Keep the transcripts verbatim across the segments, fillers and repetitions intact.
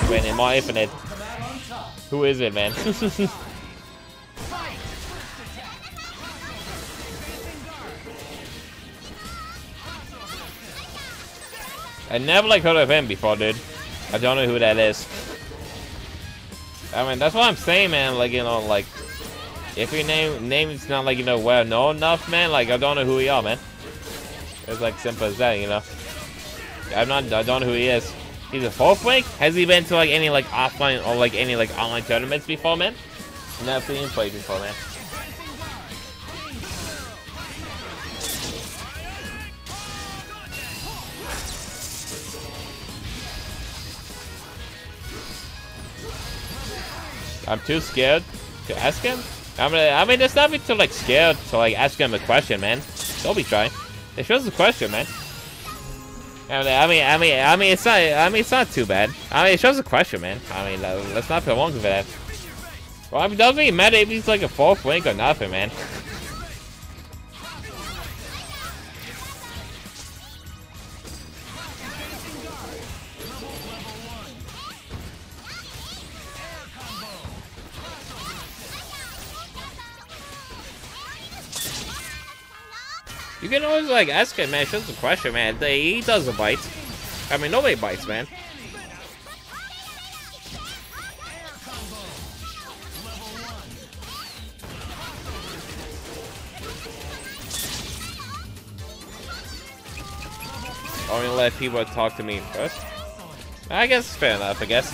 man, in my infinite. Who is it, man? I never like heard of him before, dude. I don't know who that is. I mean, that's what I'm saying, man. Like, you know, like, if your name name is not like, you know, well known enough, man. Like, I don't know who you are, man. It's like simple as that, you know. I'm not. I don't know who he is. He's a fourth rank. Has he been to like any like offline or like any like online tournaments before, man? Never seen him play before, man. I'm too scared to ask him. I mean, I mean, there's nothing to like scared to like ask him a question, man. Don't be shy. It's just a question, man. I mean, I mean, I mean, I mean, it's not. I mean, it's not too bad. I mean, it's just a question, man. I mean, let's not feel wrong for that. Well, I mean, it doesn't even matter if he's like a fourth rank or nothing, man. You can always like ask him, man. It's just a question, man. He doesn't bite. I mean, nobody bites, man. Only let people talk to me first. I guess it's fair enough. I guess.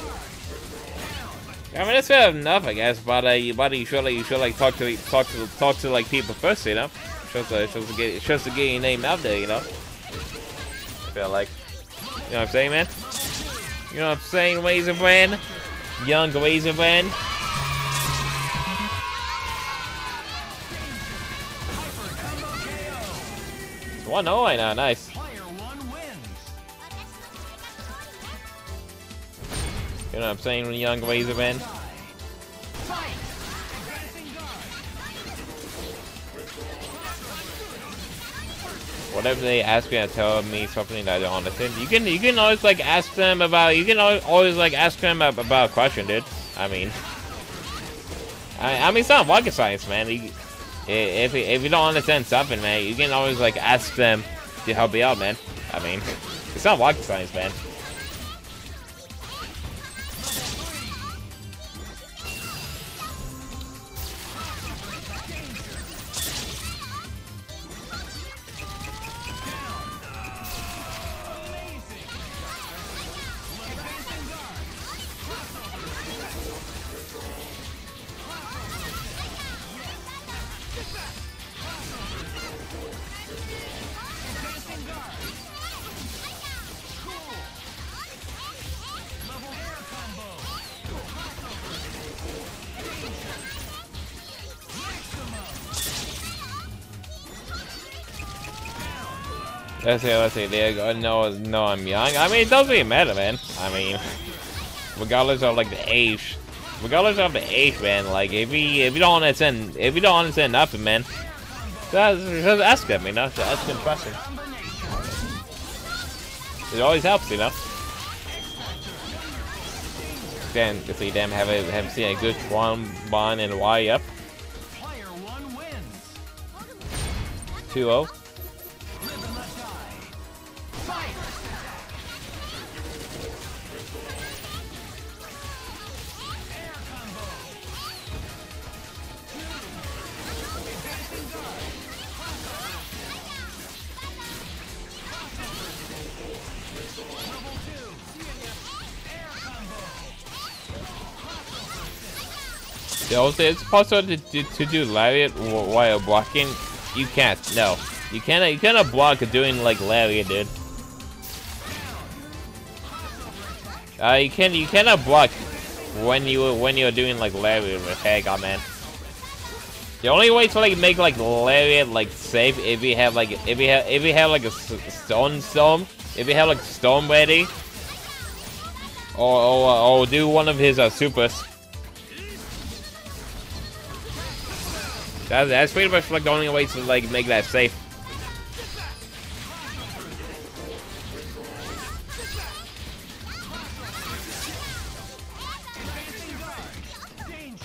I mean, it's fair enough, I guess. But uh, you, but you should like, you should like talk to talk to talk to like people first, you know. Shows to, shows to get shows to get your name out there, you know. I feel like, you know what I'm saying, man. You know what I'm saying, Razor Brand, young Razor Brand. It's one oh right now, nice. You know what I'm saying, young Razor Brand. Whatever they ask me, I tell me something that I don't understand. You can you can always like ask them about. You can always, always like ask them about, about a question, dude. I mean, I, I mean it's not rocket science, man. You, if if you don't understand something, man, you can always like ask them to help you out, man. I mean, it's not rocket science, man. Let's see, let's see, there you go. No, no, I'm young. I mean, it doesn't even matter, man. I mean, regardless of like the age, regardless of the age, man. Like, if you if you don't understand, if you don't understand nothing, man, just, just ask them, you know. Just ask them questions. It always helps, you know. Damn, you see, damn, have a have seen a good one, one and Y up. two oh. Yeah, also, it's possible to, to, to do lariat while blocking. You can't. No, you cannot. You cannot block doing like lariat, dude. Uh, you can. You cannot block when you when you're doing like lariat with Hagar, man. The only way to like make like lariat like safe if you have like if you have if you have like a stone storm, if you have like storm ready, or or, or do one of his uh, supers. That's, that's pretty much like the only way to like make that safe.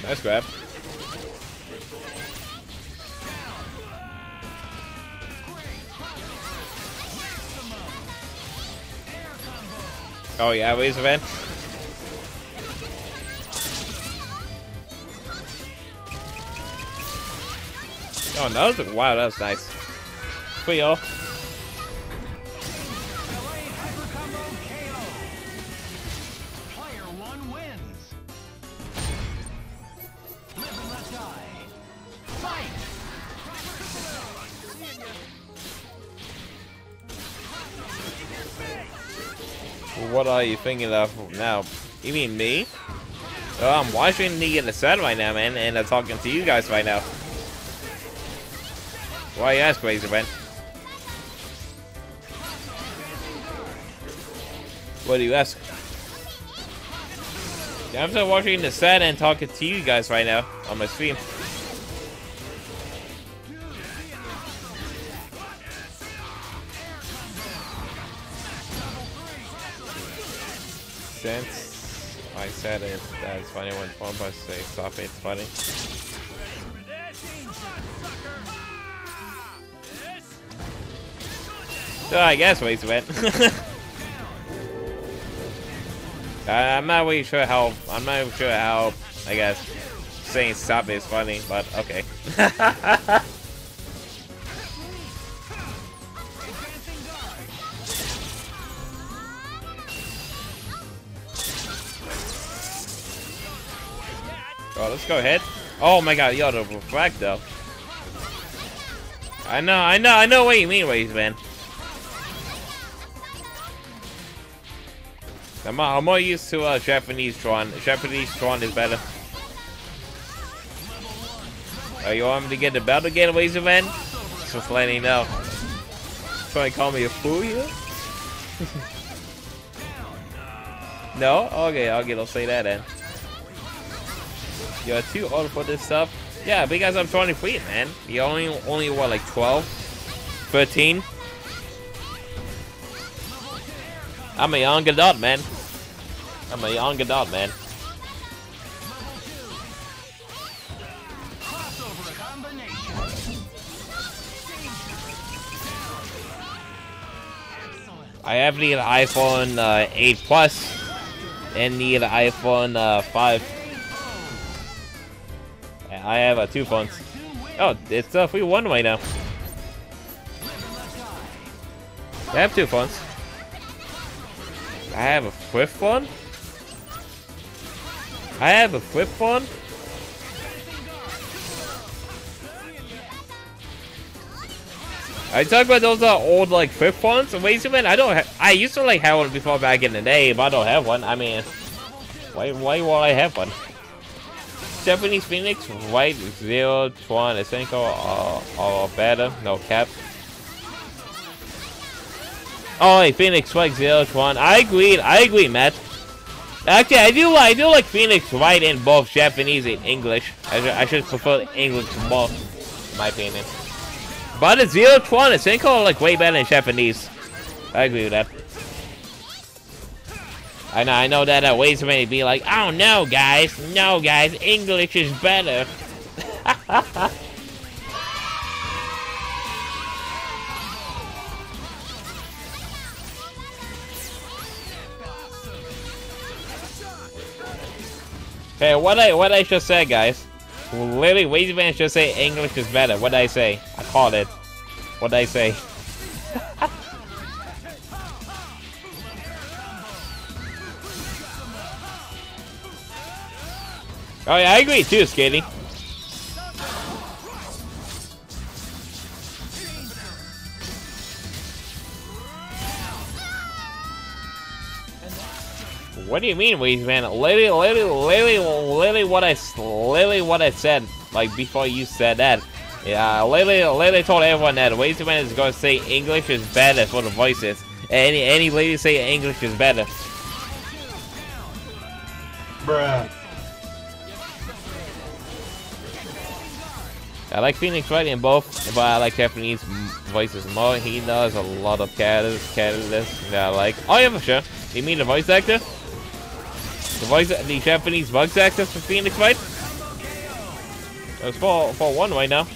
Nice grab. Oh yeah, where's the van? Oh no, that was, wow, that was nice. Sweet, y'all. What are you thinking of now? You mean me? Oh, I'm watching the the sun right now, man, and I'm talking to you guys right now. Why you ask, Razor Ben? What do you ask? I'm still watching the sun and talking to you guys right now on my stream. Since I said it, that's funny when one person say stop it, it's funny. So I guess wait a minute. I'm not really sure how, I'm not sure how, I guess, saying stop it is funny, but okay. Oh, let's go ahead. Oh my god, yo, the reflect though. I know, I know, I know what you mean, Waze, man. I'm, I'm more used to uh, Japanese Tron. Japanese Tron is better. Oh, you want me to get the belt again, Waze, man? Just letting you know. Trying to call me a fool here? No? Okay, I'll get, I'll say that then. You're too old for this stuff. Yeah, because I'm twenty-three, man. You're only, only what, like twelve? thirteen? I'm a young adult, man. I'm a young adult, man. I have the iPhone uh, eight Plus and the iPhone uh, five. I have uh, two phones. Oh, it's uh, free one way now. I have two phones. I have a flip phone? I have a flip phone? I talk about those uh, old like flip phones. Wait a minute, I don't. I used to like have one before back in the day, but I don't have one. I mean, why? Why will I have one? Japanese Phoenix, White, Zero, Tron, Esenko, or, or better, no cap. Oh, hey, Phoenix, White, Zero, Tron. I agree, I agree, Matt. Actually, I do, I do like Phoenix White in both Japanese and English. I, should, I should prefer English more, in my opinion. But the Zero, Tron, Esenko are like way better in Japanese. I agree with that. I know, I know that uh, ways may be like, oh no, guys, no, guys, English is better. Hey, what I what I just said, guys? Literally, Wazy Man just say English is better. What did I say? I called it. What did I say? Oh yeah, I agree too, Skaty. What do you mean, Wazy Man? Literally, literally, literally, literally what I, literally what I said, like before you said that. Yeah, literally, literally told everyone that Wazy Man is going to say English is better for the voices. Any, any lady say English is better. Bruh. I like Phoenix Wright in both, but I like Japanese voices more. He does a lot of characters, characters that I like. Oh yeah, for sure. You mean the voice actor? The voice, the Japanese voice actor for Phoenix Wright? It's for for one right now.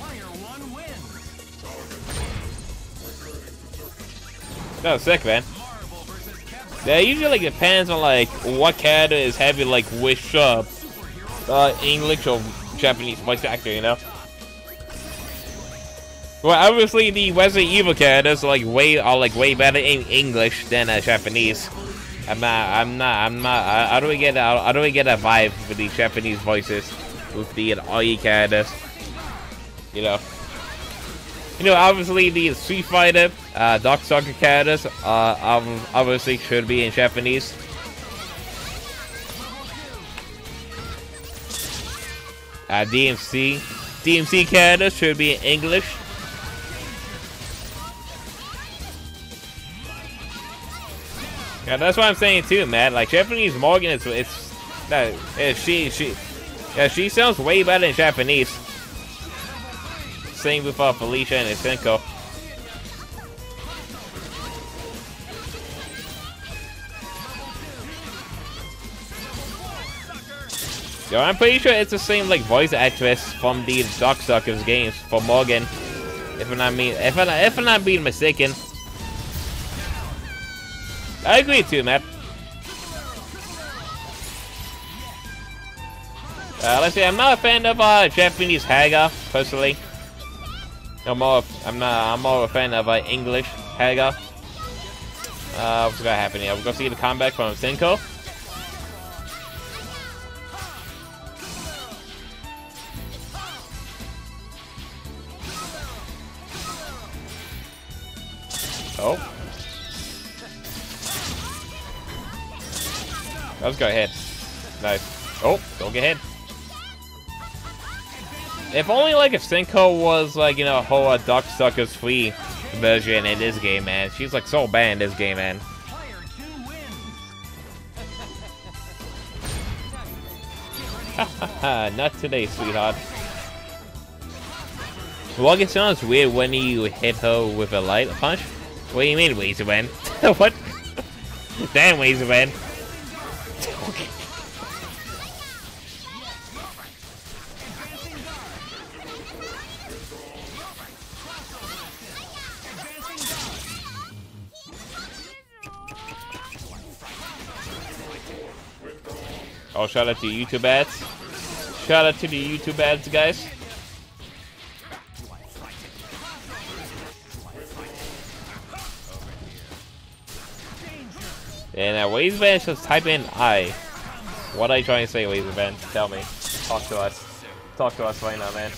That was sick, man. Yeah, usually like depends on like what character is heavy, like which uh, uh English or Japanese voice actor, you know. Well, obviously the Resident Evil characters are like way are like way better in English than uh, Japanese. I'm not. I'm not. I'm not. I, I don't get. I, I don't get a vibe with the Japanese voices with the R E characters. You know. You know, obviously the Street Fighter, uh, Darkstalker characters, uh, um, obviously should be in Japanese. Uh, D M C, D M C characters should be in English. Yeah, that's what I'm saying too, man. Like Japanese Morgan, it's it's no, uh, she she, yeah, she sounds way better in Japanese. Same with uh, Felicia and Isenko. Yo, I'm pretty sure it's the same like voice actress from the Darkstalkers games for Morgan. If I'm not mean, if I'm not, if I'm not being mistaken. I agree too, Matt. Uh, let's see. I'm not a fan of uh, Japanese Haga personally. I'm more. I'm not. I'm more a fan of uh, English Haga. Uh, what's gonna happen here? We're gonna see the comeback from Senko. Oh. Let's go ahead. Nice. Oh, don't get hit. If only like if Senko was like, you know, a whole uh, Darkstalkers free version in this game, man. She's like so bad in this game, man. Haha, not today, sweetheart. Well, it sounds weird when you hit her with a light punch. What do you mean, Weezerman? What? Damn, Weezerman. Oh, shout out to YouTube ads. Shout out to the YouTube ads, guys. And uh, Wazeman, just type in I. What are you trying to say, Wazeman? Tell me. Talk to us. Talk to us right now, man.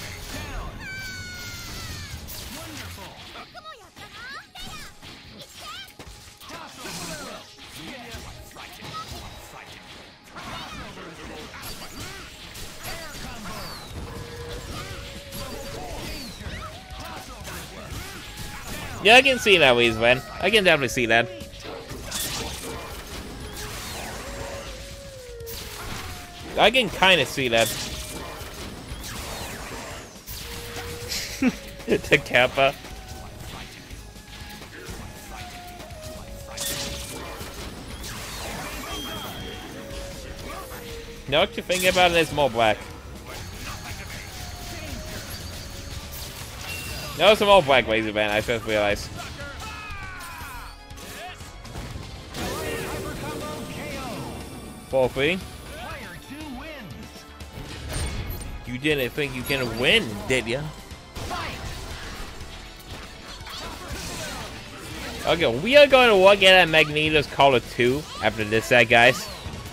Yeah, I can see that, Wazeman. I can definitely see that. I can kind of see that. The Kappa. Now what you think about it is more black. No, it's a more black laser band, I just realized. four three. You didn't think you can win, did ya? Okay, we are going to look at Magneto's Caller two after this set, guys.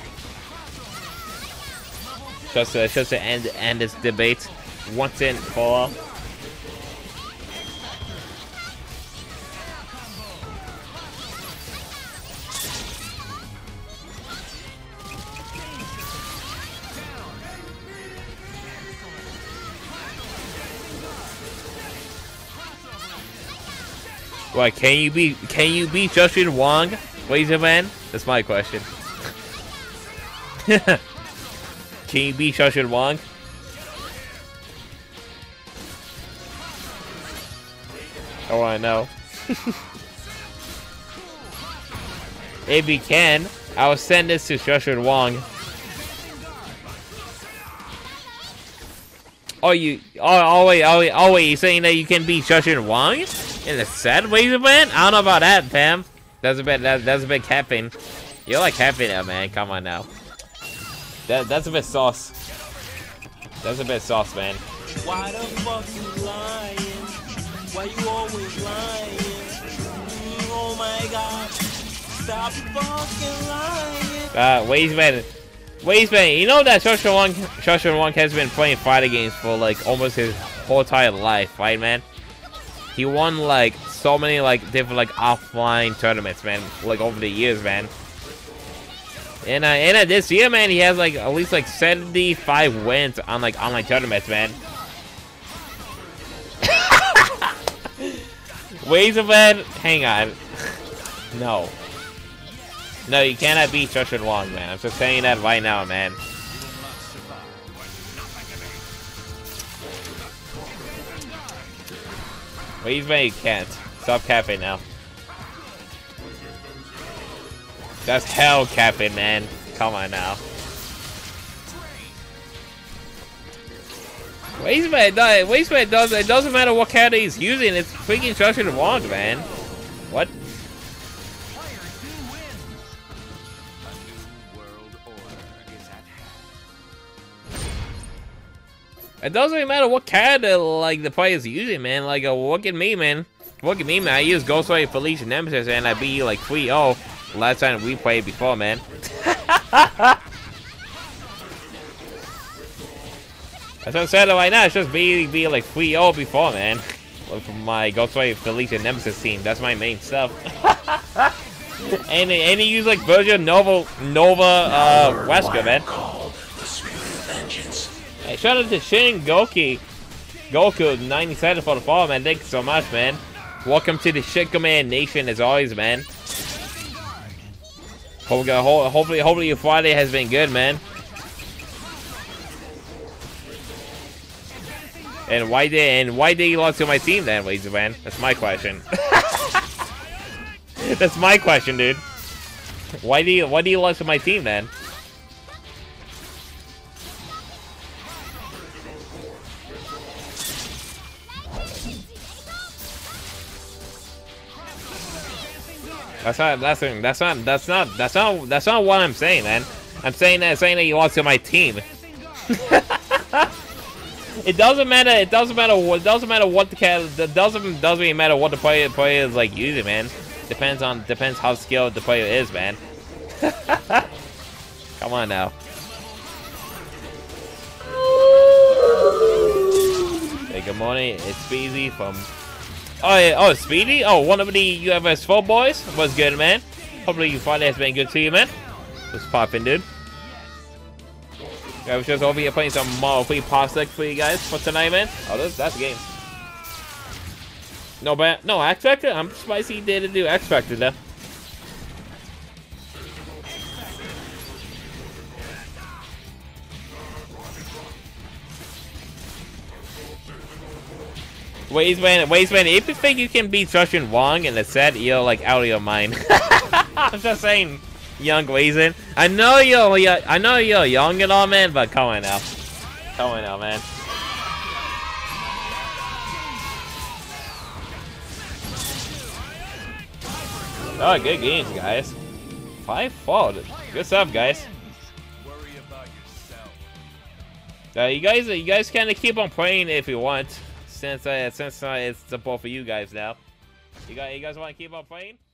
Just to, just to end, end this debate once and for all. What, can you beat can you beat Justin Wong, Laserman? That's my question. Can you beat Justin Wong? I wanna know. If you can, I will send this to Justin Wong. Oh, you. Oh, oh wait, oh wait, oh wait. You saying that you can beat Shoshin Wong in a set, Wazer Man? I don't know about that, Pam. That's a bit. That, that's a bit capping. You're like capping now, man. Come on now. That that's a bit sauce. That's a bit sauce, man. Why the fuck you lying? Why you always lying? Oh my god. Stop fucking lying. Uh, Wazeman. Wazeman, you know that Shoshin Wong, Shoshin Wong has been playing fighting games for like almost his whole entire life, right, man? He won like so many like different like offline tournaments, man, like over the years, man. And uh, and uh, this year, man, he has like at least like seventy-five wins on like online tournaments, man. Wazeman, hang on. No. No, you cannot beat Shoshin Wong, man. I'm just saying that right now, man. Wazeman, you can't. Stop capping now. That's hell capping, man. Come on now. Wazeman, Wazeman does it doesn't matter what character he's using. It's freaking Shoshin Wong, man. What? It doesn't really matter what character like the player's using, man. Like, uh, look at me, man. Look at me, man. I use Ghostwave Felicia Nemesis, and I beat you like three oh last time we played before, man. That's what I said right now. It's just be be like three oh before, man. From my Ghostwave Felicia Nemesis team. That's my main stuff. and and he use like Virgil Nova Nova uh Wesker, man. Hey, shout out to Shin Goki Goku ninety-seven for the follow, man. Thank you so much, man. Welcome to the Shit Command Nation as always, man. Hopefully, hopefully, hopefully your Friday has been good, man. And why did and why did you lose to my team then, Laser Man? That's my question. That's my question, dude. Why do you why do you lose to my team then? That's not that's that's not that's not that's not that's not what I'm saying, man. I'm saying that saying that you lost to my team. It doesn't matter. It doesn't matter. What doesn't matter what the cat. It doesn't doesn't even matter what the player player is like using, man. Depends on depends how skilled the player is, man. Come on now. Hey, good morning. It's Speedy from. Oh yeah. Oh, Speedy. Oh, one of the U F S four boys. What's good, man? Hopefully your Friday has been good to you, man. Just popping, dude. I was just over here playing some Mario free Parsec for you guys for tonight, man. Oh, that's that's a game. No bad. No X Factor. I'm surprised he didn't do X Factor though. Wasteman, Wasteman, if you think you can beat Shoshin Wong in a set, you're like out of your mind. I'm just saying, young Wazen. I know you're, you're, I know you're young and all, man, but come on now, come on now, man. Oh, good games, guys. five four. Good stuff, guys. Uh, you guys, you guys kind of keep on playing if you want. Since uh, since uh, it's the ball for you guys now. You guys, you guys want to keep on playing?